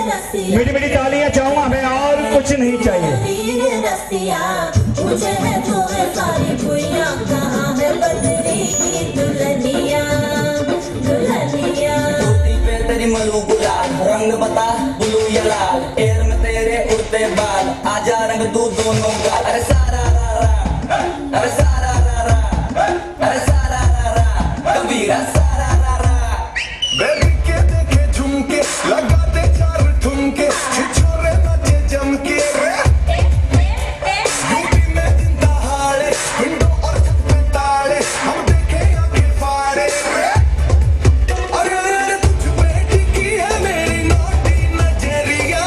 मीठी मीठी तालियां चाहूंगा, हमें और कुछ नहीं चाहिए। मुझे है तो है सारी खुइयां, कहाँ है बदरी की दुल्हनिया दुल्हनिया। टोटी पे तेरी मलू गुलाल, रंग बता ब्लू या लाल, एयर में तेरे उड़ते बाल, आजा रंग तू दोनों गाल। अरे सारा रा रा, अरे सारा रा रा, अरे सारा रा रा, कबीरा सारा रा रा। बेबी के देखे झुमके, लगाते चार ठुमके, छिछोरे नाचे जम के रे। यूपी में दिन दहाड़े, विंडो और छत पे ताले, हम देखे आंखें फाड़े रे। अरे अरे तुझ पे टिकी है मेरी नोटी नजरिया,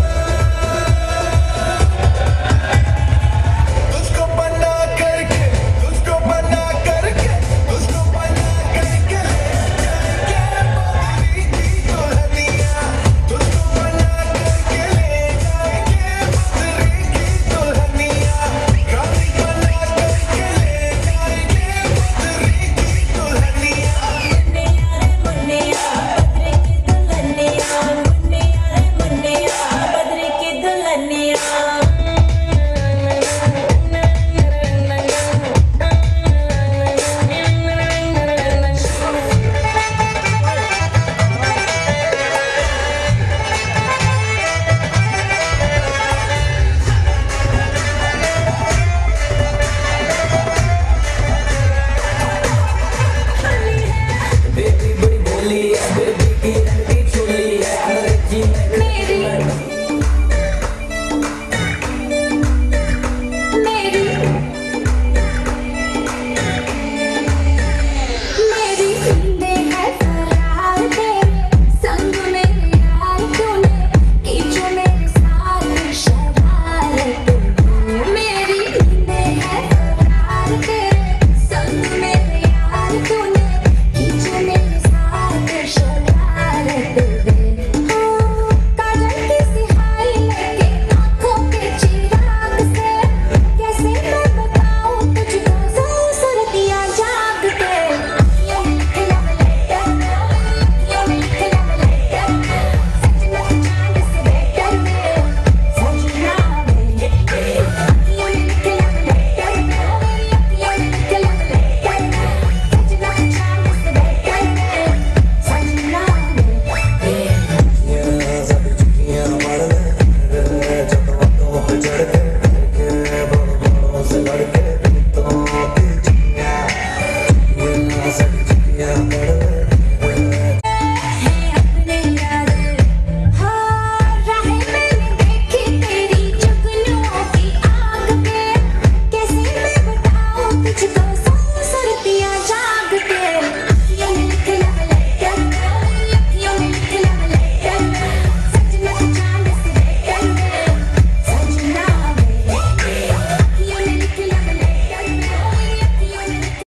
तुझको बना करके, तुझको बना करके, तुझको बना करके ले जाएंगे बदरी की दुल्हनिया, तुझको बना करके ले जाएंगे बदरी की दुल्हनिया, रानी बना करके ले जाएंगे बदरी की दुल्हनिया। बदरी की दुल्हनिया। बेबी बड़ी भोली है, बेबी की रंग की चोली है, अंग्रेजी में